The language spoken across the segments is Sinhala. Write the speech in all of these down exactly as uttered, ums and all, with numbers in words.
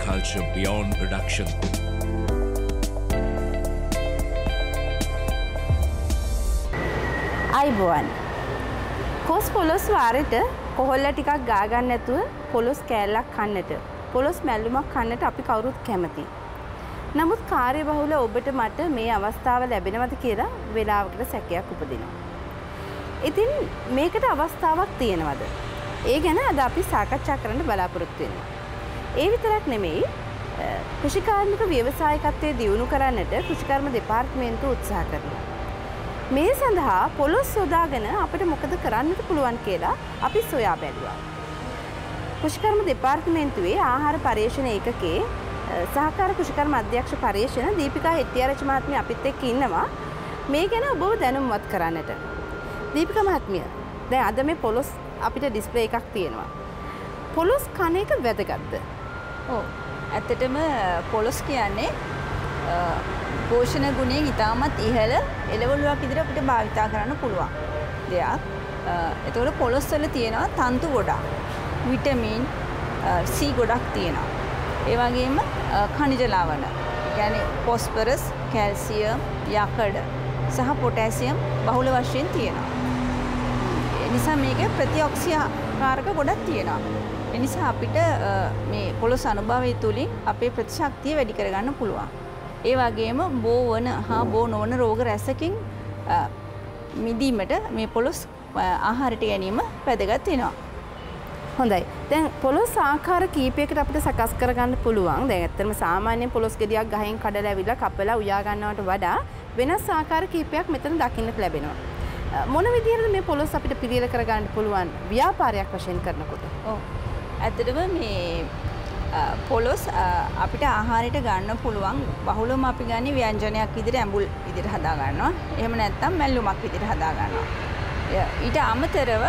agriculture beyond production. අයිබෝවන් කොස් පොලොස් වාරෙට කොහොල්ල ටිකක් ගා ගන්න නැතුව පොලොස් කෑල්ලක් කන්නට පොලොස් මැල්ලුමක් කන්නට අපි කවුරුත් කැමතියි. නමුත් කාර්යබහුල ඔබට මට මේ අවස්ථාව ලැබෙනවද කියලා වෙලාවකට සැකයක් උපදිනවා. ඉතින් මේකට අවස්ථාවක් තියෙනවද? ඒ ගැන අද අපි සාකච්ඡා කරන්න බලාපොරොත්තු වෙනවා. ඒ විතරක් නෙමෙයි කෘෂිකාර්මික ව්‍යවසායකත්වයේ දියුණු කරන්නට කෘෂිකර්ම දෙපාර්තමේන්තුව උත්සාහ කරනවා. මේ සඳහා පොලොස් යොදාගෙන අපිට මොකද කරන්නට පුළුවන් කියලා අපි සොයා බැලුවා. කෘෂිකර්ම දෙපාර්තමේන්තුවේ ආහාර පර්යේෂණ ඒකකයේ සහකාර කෘෂිකර්ම අධ්‍යක්ෂ පර්යේෂණ දීපිකා හෙට්ටිආරච්චි මහත්මිය අපිත් එක්ක ඉන්නවා මේ ගැන ඔබව දැනුම්වත් කරන්නට. දීපිකා මහත්මිය, දැන් අද මේ පොලොස් අපිට ඩිස්ප්ලේ එකක් තියෙනවා. පොලොස් කන එක වැදගත්ද? ඔව්. ඇත්තටම පොලොස් කියන්නේ පෝෂණ ගුණයෙන් ඉතාමත් ඉහළ එළවලුවක් විදිහට අපිට භාවිතා කරන්න පුළුවන් දෙයක්. ඒතකොට පොලොස් වල තියෙනවා තන්තු ගොඩක්, විටමින් සී ගොඩක් තියෙනවා. ඒ වගේම ඛනිජ ලවණ, කියන්නේ ෆොස්ෆරස්, කැල්සියම්, යකඩ සහ පොටෑසියම් බහුල වශයෙන් තියෙනවා. ඒ නිසා මේකේ ප්‍රතිඔක්සිකාරක ගොඩක් තියෙනවා. ඒ නිසා අපිට මේ පොලොස් අනුභවය තුලින් අපේ ප්‍රතිශක්තිය වැඩි කරගන්න පුළුවන්. ඒ වගේම බෝ වන හා බෝ නොවන රෝග රැසකින් මිදීමට මේ පොලොස් ආහාරයට ගැනීම වැදගත් වෙනවා. හොඳයි. දැන් පොලොස් ආකාර කීපයකට අපිට සකස් කරගන්න පුළුවන්. දැන් ඇත්තටම සාමාන්‍ය පොලොස් ගෙඩියක් ගහෙන් කඩලා ඇවිල්ලා කපලා උයා ගන්නවට වඩා වෙනස් ආකාර කීපයක් මෙතන දකින්නට ලැබෙනවා. මොන විදිහටද මේ පොලොස් අපිට පිළියෙල කරගන්න පුළුවන් ව්‍යාපාරයක් වශයෙන් කරනකොට? ඔව්. ඇත්තටම මේ පොලොස් අපිට ආහාරයට ගන්න පුළුවන්. බහුලවම අපි ගන්නේ ව්‍යංජනයක් විදිහට ඇඹුල් විදිහට හදා ගන්නවා. එහෙම නැත්නම් මැල්ලුමක් විදිහට හදා ගන්නවා. ඊට අමතරව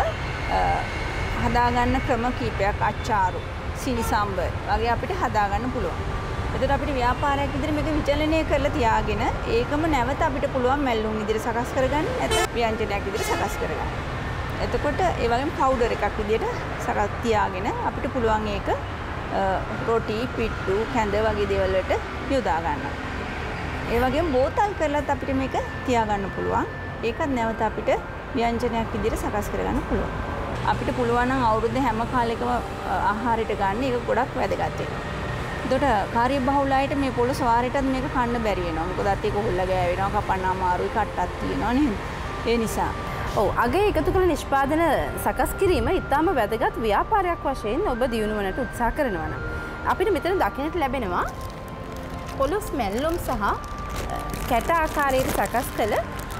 හදා ගන්න ක්‍රම කීපයක්, අච්චාරු, සිනිසම්බර් වගේ අපිට හදා ගන්න පුළුවන්. එතකොට අපිට ව්‍යාපාරයක් විදිහට මේක විචලනය කරලා තියාගෙන ඒකම නැවත අපිට පුළුවන් මැල්ලුම් විදිහට සකස් කරගන්න, නැත්නම් ව්‍යංජනයක් විදිහට සකස් කරගන්න. එතකොට ඒ වගේම පවුඩර් එකක් විදිහට සකස් තියාගෙන අපිට පුළුවන් ඒක රොටි, පිට්ටු, කැඳ වගේ දේවල් වලට යොදා ගන්නවා. ඒ වගේම බෝතල් කරලත් අපිට මේක තියාගන්න පුළුවන්. ඒකත් නැවත අපිට ව්‍යංජනයක් විදිහට සකස් කරගන්න පුළුවන්. අපිට පුළුවන් නම් අවුරුද්ද හැම කාලෙකම ආහාරයට ගන්න එක ගොඩක් වැදගත් වෙනවා. එතකොට කාර්යබහුල අයට මේ පොලොස් වාරයටත් මේක කන්න බැරි වෙනවා. මොකද අත් ඒක හොල්ලා ගෑවෙනවා, කපන්න අමාරුයි, කට්ටක් තියෙනවා නේද? ඒ නිසා ඔව්, අගේ එකතු කරන නිෂ්පාදන සකස් කිරීම ඉතාම වැදගත් ව්‍යාපාරයක් වශයෙන් ඔබ දියුණු වන්නට උත්සාහ කරනවා නම් අපිට මෙතන දකින්නට ලැබෙනවා පොලොස් මැල්ලුම් සහ කැට ආකාරයට සකස් කළ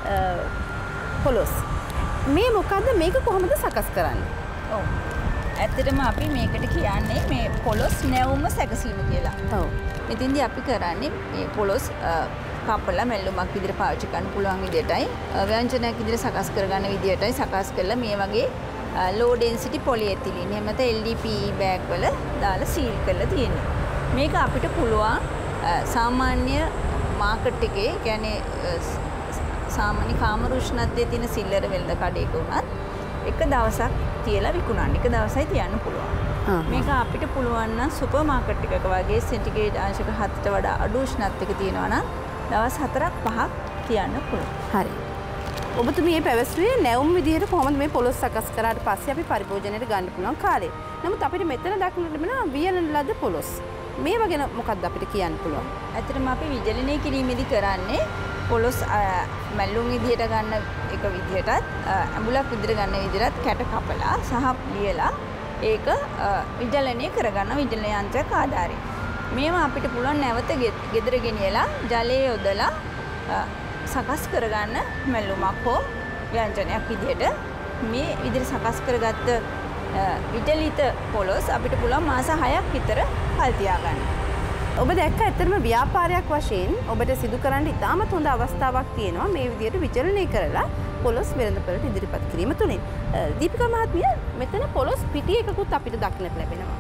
පොලොස්. මේ මොකද්ද, මේක කොහොමද සකස් කරන්නේ? ඔව්. ඇත්තටම අපි මේකට කියන්නේ මේ පොලොස් නැවුම සැකසීම කියලා. ඔව්. ඉතින්දී අපි කරන්නේ මේ පොලොස් කපලා මැල්ලුමක් විදිහට පාවිච්චි කරන්න පුළුවන් විදිහටයි, ව්‍යංජනයක් විදිහට සකස් කරගන්න විදිහටයි සකස් කරලා මේ වගේ low density polyethylene එහෙම නැත්නම් L D P E bag වල දාලා සීල් කරලා තියෙනවා. මේක අපිට පුළුවන් සාමාන්‍ය මාකට් එකේ, කියන්නේ සාමාන්‍ය කාමර උෂ්ණත්වයේ තියෙන සිල්ලර වෙළඳ කඩේක උනත් එක දවසක් තියලා විකුණන්න. එක දවසයි තියන්න පුළුවන්. මේක අපිට පුළුවන් නම් සුපර් මාකට් එකක වගේ සෙන්ටිග්‍රේඩ් අංශක හතට වඩා අඩු උෂ්ණත්වයක තියෙනවා නම් දවස් හතරක් පහක් තියන්න පුළුවන්. හරි. ඔබතුමිය මේ පැවසුවේ නැවුම් විදිහට කොහොමද මේ පොලොස් සකස් කරාට පස්සේ අපි පරිභෝජනයට ගන්න පුළුවන් කාලේ. නමුත් අපිට මෙතන දක්නට ලැබෙනවා වියලන ලද පොලොස්. මේව ගැන මොකක්ද අපිට කියන්න පුළුවන්? ඇත්තටම අපි විජලනය කිරීමේදී කරන්නේ පොලොස් මැල්ලුම් විදිහට ගන්න එක විදිහටත් ඇඹුලක් විදිහට ගන්න විදිහටත් කැට කපලා සහ ලියලා ඒක විජලනය කරගන්න විජලන යන්ත්‍රයක් ආධාරයෙන්. මේවා අපිට පුළුවන් නැවත ගෙදර ගෙනියලා ජලය යොදලා සකස් කරගන්න මැල්ලුමක් හෝ ව්‍යංජනයක් විදිහට. මේ විදිහට සකස් කරගත්ත විජලිත පොලොස් අපිට පුළුවන් මාස හයක් විතර කල් තියාගන්න. ඔබ දැක්ක ඇත්තටම ව්‍යාපාරයක් වශයෙන් ඔබට සිදු කරන්න ඉතාමත් හොඳ අවස්ථාවක් තියෙනවා මේ විදිහට විචලනය කරලා පොලොස් වෙළඳපළට ඉදිරිපත් කිරීම තුලින්. දීපිකා මහත්මිය, මෙතන පොලොස් පිටි එකකුත් අපිට දක්නට ලැබෙනවා.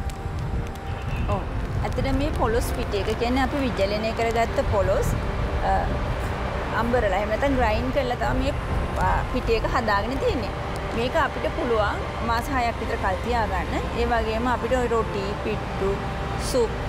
ඔව්. ඇත්තට මේ පොලොස් පිටි එක කියන්නේ අපි විජලනය කරගත්ත පොලොස් අම්බරලා එහෙම නැත්නම් ග්‍රයින්ඩ් කරලා තමයි මේ පිටි එක හදාගෙන තියෙන්නේ. මේක අපිට පුළුවන් මාස හයක් විතර කල් තියාගන්න. ඒ වගේම අපිට ওই රොටි, පිට්ටු, සුප්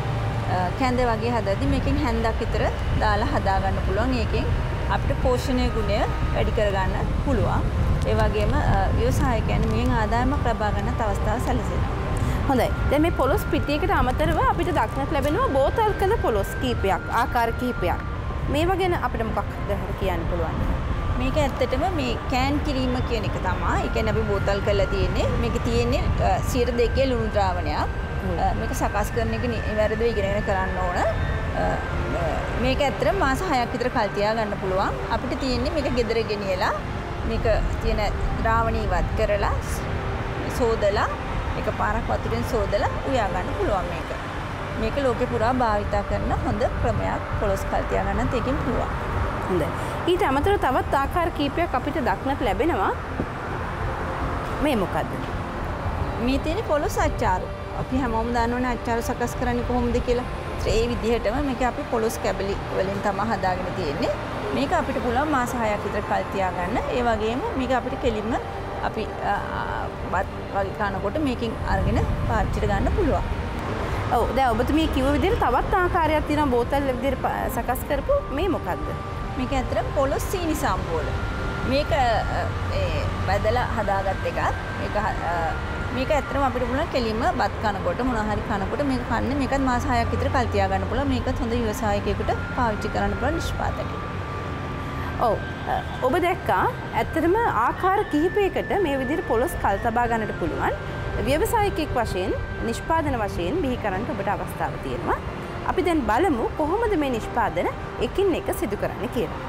කැඳ වගේ හදද්දි මේකෙන් හැන්දක් විතර දාලා හදා ගන්න පුළුවන්. ඒකෙන් අපිට පෝෂණීය ගුණය වැඩි කරගන්න පුළුවන්. ඒ වගේම ව්‍යවසායකයන් මේන් ආදායමක් ලබා ගන්නත් අවස්ථාව සැලසෙනවා. හොඳයි. දැන් මේ පොලොස් පිටියකට අමතරව අපිට දක්නට ලැබෙනවා බෝතල් කළ පොලොස් කීපයක්, ආකාර කීපයක්. මේවා ගැන අපිට මොකක්ද කියන්න පුළුවන්? මේක ඇත්තටම මේ කෑන් කිරීම කියන එක තමයි. ඒ කියන්නේ අපි බෝතල් කරලා තියෙන්නේ. මේක තියෙන්නේ සියයට දෙකේ ලුණු ද්‍රාවණයක්. මේක සකස් කරන එක නිවැරදිව ඉගෙනගෙන කරන්න ඕන. මේක ඇත්තටම මාස හයක් විතර කල් තියා ගන්න පුළුවන්. අපිට තියෙන්නේ මේක ගෙදර ගෙනියලා මේක තියෙන ද්‍රාවණී ඉවත් කරලා සෝදලා එකපාරක් වතුරෙන් සෝදලා උයා ගන්න පුළුවන් මේක. මේක ලෝකේ පුරා භාවිතා කරන හොඳ ක්‍රමයක්. පොලොස් කල් තියා ගන්නත් ඒකෙන් පුළුවන්. හොඳයි. ඊට අමතරව තවත් ආකාර කීපයක් අපිට දක්නට ලැබෙනවා. මේ මොකද්ද? මේ තියෙන පොලොස් අච්චාරු. අපි හැමෝම දන්නවනේ අච්චාරු සකස් කරන්නේ කොහොමද කියලා. ඒ විදිහටම මේක අපි පොලොස් කැබලි වලින් තමයි හදාගෙන තියෙන්නේ. මේක අපිට පුළුවන් මාස හයක් විතර කල් තියා ගන්න. ඒ වගේම මේක අපිට කෙලින්ම අපි බත් වගේ කනකොට මේකෙන් අරගෙන පාවිච්චිට ගන්න පුළුවන්. ඔව් දැන් ඔබතුමී කිව්ව විදිහට තවත් ආකාරයක් තියෙනවා බෝතල් විදිහට සකස් කරපු මේ මොකද්ද? මේක ඇත්තටම පොලොස් සීනි සම්බෝල. මේක ඒ බදලා හදාගත් එකක්. මේක මේක ඇත්තටම අපිට පුළුවන් කෙලින්ම බත් කනකොට මොනවා හරි කනකොට මේක කන්නේ මේකත් මාස හයක් විතර කල් තියා ගන්න පුළුවන්. මේකත් හොඳ ව්‍යවසායකයෙකුට පාවිච්චි කරන්න පුළුවන් නිෂ්පාදනයක්. ඔව් ඔබ දැක්කා ඇත්තටම ආකාර කිහිපයකට මේ විදිහට පොලොස් කල් තබා ගන්නට පුළුවන්. ව්‍යවසායකෙක් වශයෙන් නිෂ්පාදන වශයෙන් බිහි කරන්න ඔබට අවස්ථාව තියෙනවා. අපි දැන් බලමු කොහොමද මේ නිෂ්පාදන එකින් එක සිදු කරන්නේ කියලා.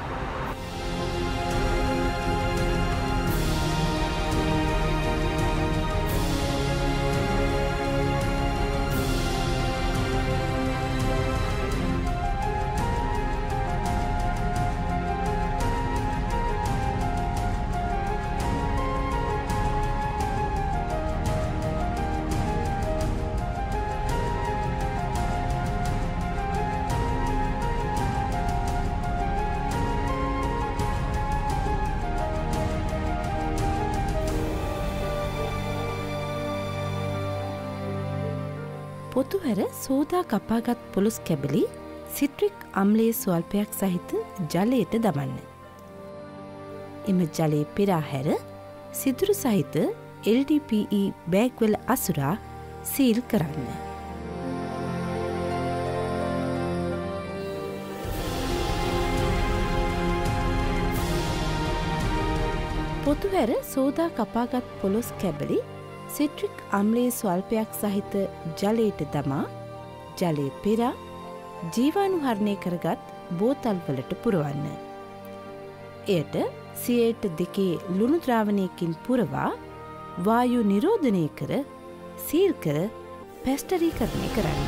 පොතුහැර සෝදා කපාගත් පොලොස් කැබලි සිට්‍රික් අම්ලයේ ස්වල්පයක් සහිත ජලයට දමන්න. එම ජලයේ පෙරාහැර සිදුරු සහිත එල් ඩී පී ඊ බෑග්වල අසුරා සීල් කරන්න. පොතුහැර සෝදා කපාගත් පොලොස් කැබලි සිට්‍රික් අම්ලයේ ස්වල්පයක් සහිත ජලයට දමා ජලය පෙරා ජීවාණුහරණය කරගත් බෝතල් වලට පුරවන්න. එයට සියයට දෙකේ ලුණු ද්‍රාවණයකින් පුරවා වායු නිරෝධනය කර සීල් කර පැස්ටරීකරණය කරන්න.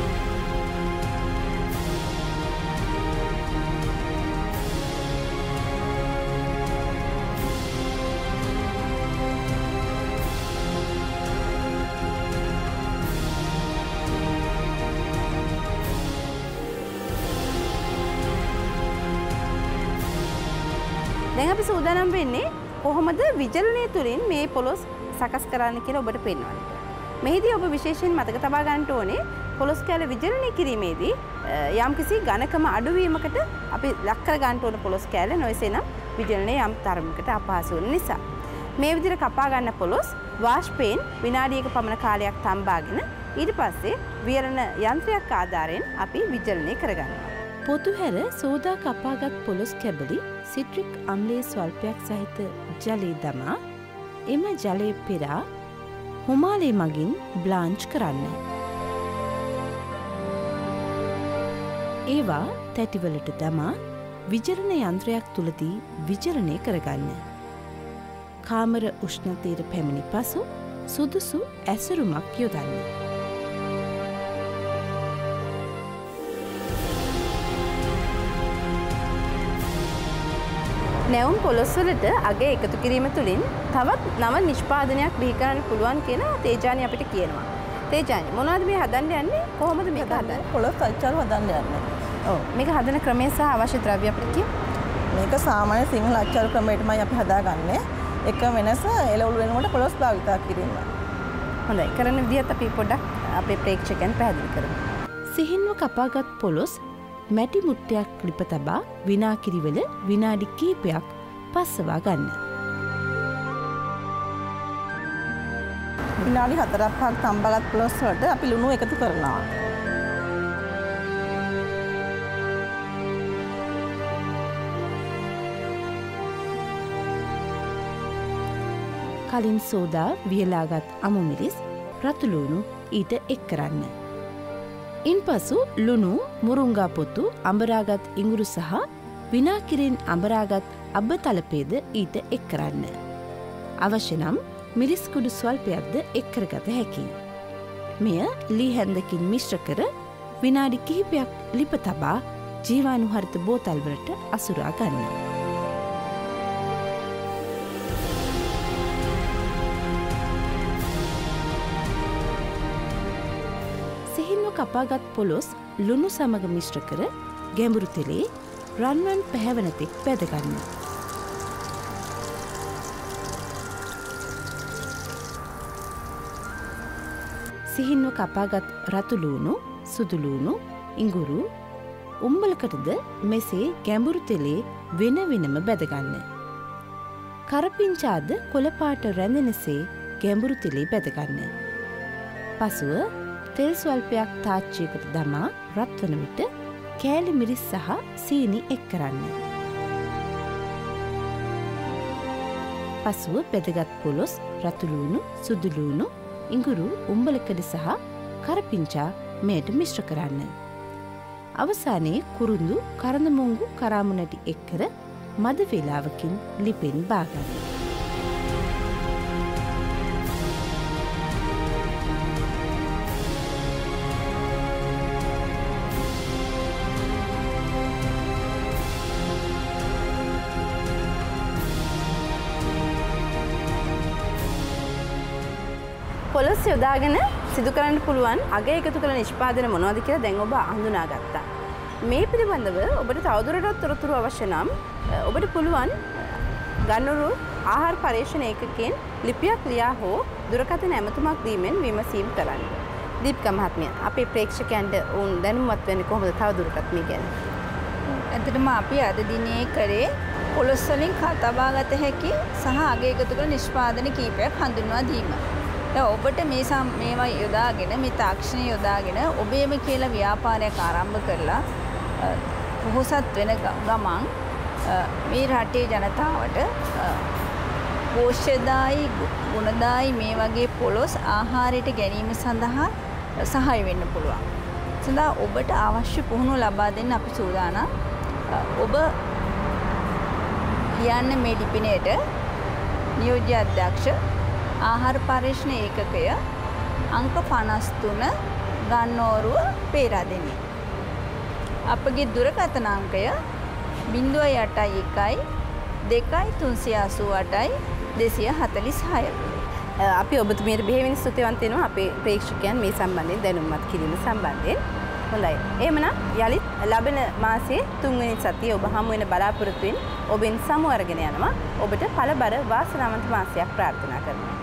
දැන් අපි සූදානම් වෙන්නේ කොහොමද විජලනය තුලින් මේ පොලොස් සකස් කරන්න කියලා ඔබට පෙන්වන්න. මෙහිදී ඔබ විශේෂයෙන් මතක තබා ගන්න ඕනේ පොලොස් කැල විජලනය කිරීමේදී යම්කිසි ඝනකම අඩුවීමකට අපි ලක් කර ගන්න ඕන පොලොස් කැල නොයසේනම් විජලනය යම් තරමකට අපහසු වෙන නිසා. මේ විදිහට කපා ගන්න පොලොස් වාෂ්පයෙන් විනාඩියක පමණ කාලයක් තම්බාගෙන ඊට පස්සේ වියලන යන්ත්‍රයක් ආධාරයෙන් අපි විජලනය කරගන්නවා. පොතුහැර සෝදා කපාගත් පොලොස් කැබලි සිට්‍රික් අම්ලයේ ස්වල්පයක් සහිත ජලයේ දමා එම ජලයේ පෙරා හුමාලේ මගින් බ්ලාන්ච් කරන්න. ඒවා තැටිවලට දමා විජලන යන්ත්‍රයක් තුලදී විජලනය කරගන්න. කාමර උෂ්ණතයට පැමිණි පසු සුදුසු ඇසුරුමක් යොදන්න. නැවුම් පොලොස් වලට අග එකතු කිරීම තුළින් තවත් නව නිෂ්පාදනයක් බිහි කරන්න පුළුවන් කියන තේජානි අපිට කියනවා. තේජානි මොනවද මේ හදන්න යන්නේ? කොහොමද මේක හදන්නේ? පොලොස් අච්චාරු හදන්න යන්නේ. ඔව් මේක හදන ක්‍රමය සහ අවශ්‍ය ද්‍රව්‍ය අපිට කියන්න. මේක සාමාන්‍ය සිංහල අච්චාරු ක්‍රමයටමයි අපි හදාගන්නේ. එක වෙනස එළවලු වෙනකොට පොලොස් භාවිතා කිරීම. හොඳයි. කරන විදිහත් අපි පොඩ්ඩක් අපේ ප්‍රේක්ෂකයන් පැහැදිලි කරමු. සිහින්ව කපාගත් පොලොස් මැටි මුට්ටයක් ලිප තබා විනාකිරිවල විනාඩි කීපයක් පස්සවා ගන්න. විනාඩි හතරක් පහක් තම්බගත් පොලොස් වලට අපි ලුණු එකතු කරනවා. කලින් සෝදා වියලාගත් අමු මිරිස් රතුලුණු ඊට එක් කරන්න. ඉන් පසු ලුණු මුරුංගා පොතු අඹරාගත් ඉඟුරු සහ විනාකිරින් අඹරාගත් අබ්බ තලපේද ඊට එක් කරන්න. අවශ්‍ය නම් මිරිස්කුඩු ස්වල්පයක්ද එක් කරගත හැකි. මෙය ලී හැන්දකින් මිශ්‍ර කර විනාඩි කිහිපයක් ලිප තබා ජීවාණුහරිත බෝතල්වලට අසුරා ගන්න. කපාගත් පොලොස් ලුණු සමග මිශ්‍ර කර ගැඹුරු තෙලේ රන්වන් පැහැවන තෙක් පැදගන්න. සිහින්ව කපාගත් රතුලූණු සුදුලූණු ඉඟුරු උම්බලකටද මෙසේ ගැඹුරු තෙලේ වෙන වෙනම බැදගන්න. කරපිංචාද කොළපාට රැඳෙනසේ ගැඹුරු තෙලේ බැදගන්න. පසුව තෙල් ස්වල්පයක් තාච්චයකට දමා රත්වන විට කෑලි මිරිස් සහ සීනි එක් කරන්න. පසුව බෙදගත් පොලොස් රතුලූණු සුදුලූණු ඉඟුරු උම්බලකඩ සහ කරපිංචා මෙයට මිශ්‍ර කරන්න. අවසානයේ කුරුඳු කරඳමුංගු කරාමුණටි එක් කර මද වේලාවකින් ලිපෙන් බාගන්න. පොලොස් යොදාගෙන සිදු කරන්න පුළුවන් අග එකතු කළ නිෂ්පාදන මොනවද කියලා දැන් ඔබ හඳුනාගත්තා. මේ පිළිබඳව ඔබට තවදුරටත් තොරතුරු අවශ්‍ය නම් ඔබට පුළුවන් ගන්නරු ආහාර පරීක්ෂණ ඒකකයෙන් ලිපියක් ලියා හෝ දුරකථන ඇමතුමක් දීමෙන් විමසීම් කරන්න. දීප්කා මහත්මිය, අපේ ප්‍රේක්ෂකයන්ට උන් දැනුවත් වෙන්නේ කොහොමද තවදුරටත් මේ ගැන? ඇත්තටම අපි අද දිනේ කරේ පොලොස් වලින් තබාගත හැකි සහ අග එකතු කළ නිෂ්පාදන කීපයක් හඳුන්වා දීම. දැන් ඔබට මේ මේවා යොදාගෙන මේ තාක්ෂණය යොදාගෙන ඔබේම කියලා ව්‍යාපාරයක් ආරම්භ කරලා පොහොසත් වෙන ගමන් මේ රටේ ජනතාවට පෝෂ්‍යදායි ගුණදායි මේ වගේ පොලොස් ආහාරයට ගැනීම සඳහා සහාය වෙන්න පුළුවන්. සඳහා ඔබට අවශ්‍ය පුහුණුව ලබා දෙන්න අපි සූදානම්. ඔබ ලියන්න මේ ලිපිනයට නියෝජ්‍ය අධ්‍යක්ෂ ආහාර පරීක්ෂණ ඒකකය අංක පනස් තුන ගන්නෝරුව පේරාදෙණිය. අපගේ දුරකථන අංකය බිංදුව අටයි එකයි දෙකයි තුන්සිය අසූ අටයි දෙසිය හතළිස් හය. අපි ඔබතුමියට බෙහෙවින් ස්තුතිවන්ත වෙනවා අපේ ප්‍රේක්ෂකයන් මේ සම්බන්ධයෙන් දැනුම්මත් කිරීම සම්බන්ධයෙන්. හොඳයි. එහෙමනම් යලිත් ලබන මාසයේ තුන්වෙනි සතියේ ඔබ හමු වෙන බලාපොරොත්තු වෙන ඔබෙන් සමු අරගෙන යනවා. ඔබට පළබර වාසනාවන්ත මාසයක් ප්‍රාර්ථනා කරනවා.